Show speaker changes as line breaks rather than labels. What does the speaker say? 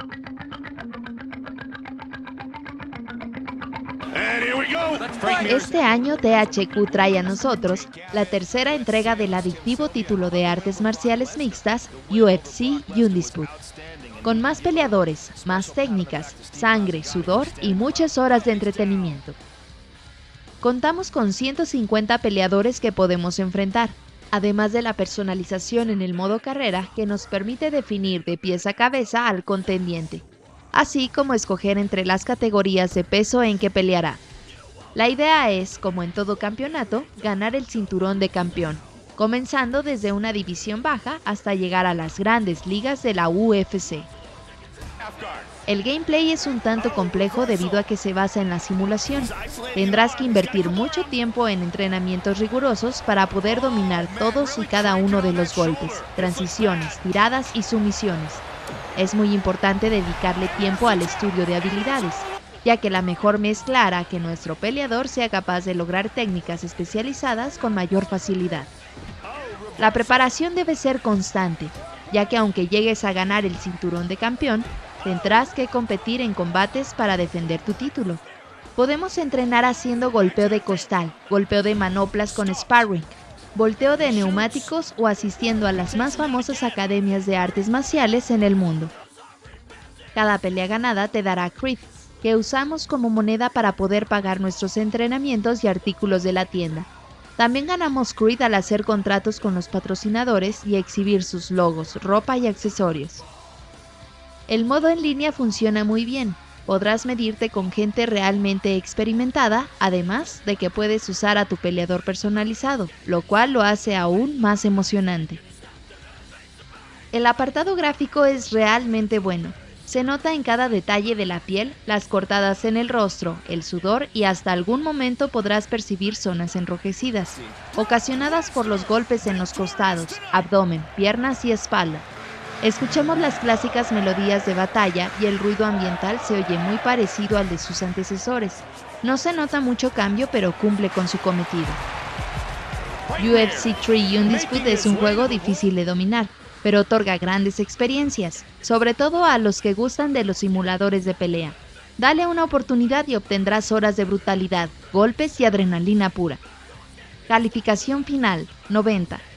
Este año THQ trae a nosotros la tercera entrega del adictivo título de artes marciales mixtas UFC Undisputed. Con más peleadores, más técnicas, sangre, sudor y muchas horas de entretenimiento. Contamos con 150 peleadores que podemos enfrentar, además de la personalización en el modo carrera que nos permite definir de pies a cabeza al contendiente, así como escoger entre las categorías de peso en que peleará. La idea es, como en todo campeonato, ganar el cinturón de campeón, comenzando desde una división baja hasta llegar a las grandes ligas de la UFC. El gameplay es un tanto complejo debido a que se basa en la simulación. Tendrás que invertir mucho tiempo en entrenamientos rigurosos para poder dominar todos y cada uno de los golpes, transiciones, tiradas y sumisiones. Es muy importante dedicarle tiempo al estudio de habilidades, ya que la mejor mezcla hará que nuestro peleador sea capaz de lograr técnicas especializadas con mayor facilidad. La preparación debe ser constante, ya que aunque llegues a ganar el cinturón de campeón, tendrás que competir en combates para defender tu título. Podemos entrenar haciendo golpeo de costal, golpeo de manoplas con sparring, volteo de neumáticos o asistiendo a las más famosas academias de artes marciales en el mundo. Cada pelea ganada te dará crit, que usamos como moneda para poder pagar nuestros entrenamientos y artículos de la tienda. También ganamos crit al hacer contratos con los patrocinadores y exhibir sus logos, ropa y accesorios. El modo en línea funciona muy bien. Podrás medirte con gente realmente experimentada, además de que puedes usar a tu peleador personalizado, lo cual lo hace aún más emocionante. El apartado gráfico es realmente bueno. Se nota en cada detalle de la piel, las cortadas en el rostro, el sudor y hasta algún momento podrás percibir zonas enrojecidas, ocasionadas por los golpes en los costados, abdomen, piernas y espalda. Escuchemos las clásicas melodías de batalla y el ruido ambiental se oye muy parecido al de sus antecesores. No se nota mucho cambio, pero cumple con su cometido. UFC 3 Undisputed es un juego difícil de dominar, pero otorga grandes experiencias, sobre todo a los que gustan de los simuladores de pelea. Dale una oportunidad y obtendrás horas de brutalidad, golpes y adrenalina pura. Calificación final, 90.